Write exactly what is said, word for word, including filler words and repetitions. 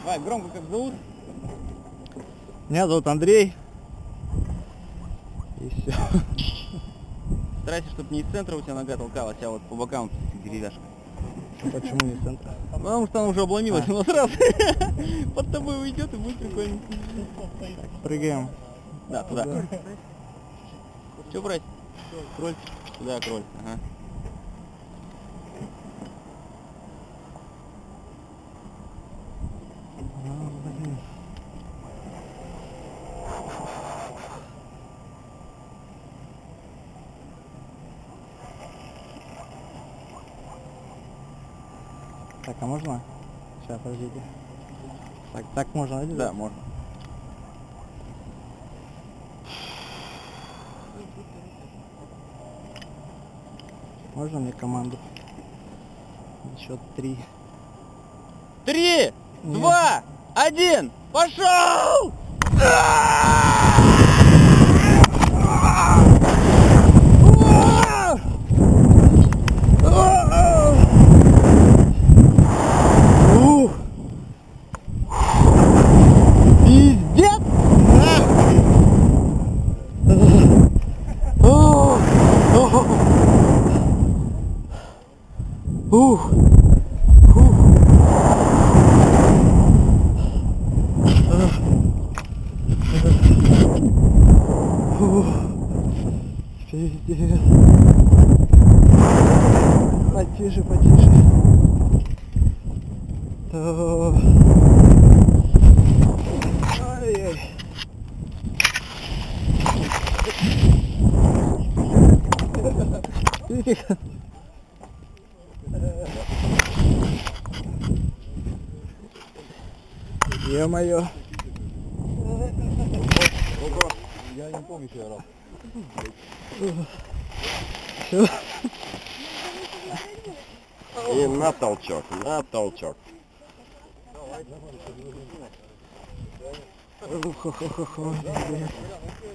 Давай, громко как зовут? Меня зовут Андрей. И все. Старайся, чтобы не из центра у тебя нога толкалась, а вот по бокам деревяшка. Почему не из центра? Потому что она уже обломилась, А. у нас раз под тобой уйдет и будет прикольно. Прыгаем. Да, туда. Туда. Что брать? Кроль. Туда, кроль. Ага. А, блин. Так, а можно? Сейчас, подождите. Так, так можно, да? Да, можно. Можно мне команду? Счет три. Три, Нет. два, один, пошел! Ух! Пиздец! Ух! Ух! Ух! Пиздец! Потише, потише. То... Ай-яй. Тихо. Ё-моё. Я не помню, что я рад. Всё. И на толчок, на толчок. Хо-хо-хо-хо.